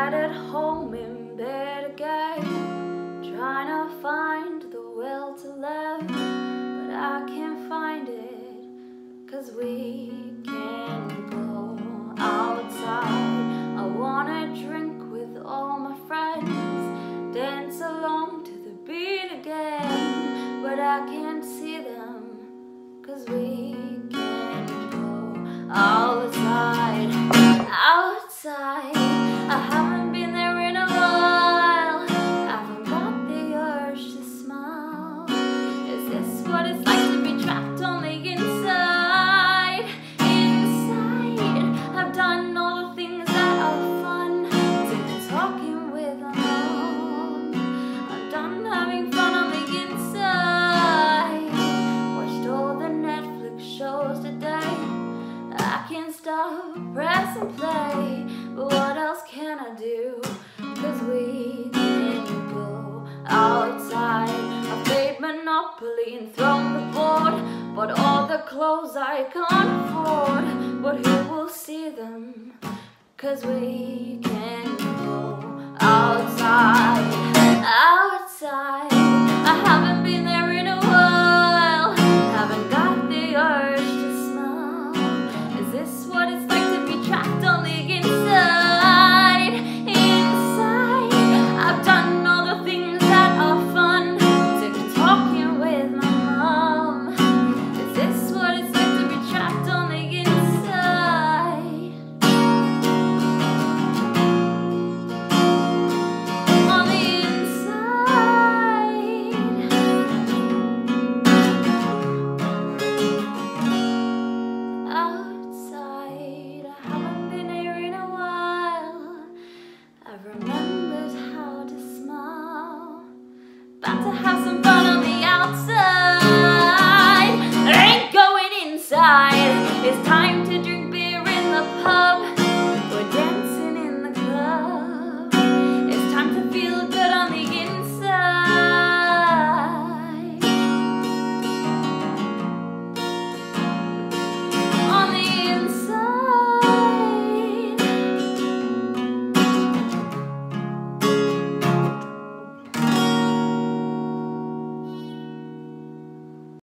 sat at home in bed again, trying to find the will to live, but I can't find it, 'cause we can't go outside. I wanna drink with all my friends, dance along to the beat again, but I can't see them, 'cause we can't go outside. Outside, I haven't been there in a while, haven't got the urge to smile. Is this what it's like to be trapped on the inside? Inside, I've done all the things that are fun, did talking with a mom. I'm done having fun on the inside, watched all the Netflix shows today. I can't stop, press and play, but what else can I do? 'Cause we can't go outside. I played Monopoly and thrown the board, bought all the clothes I can't afford, but who will see them? 'Cause we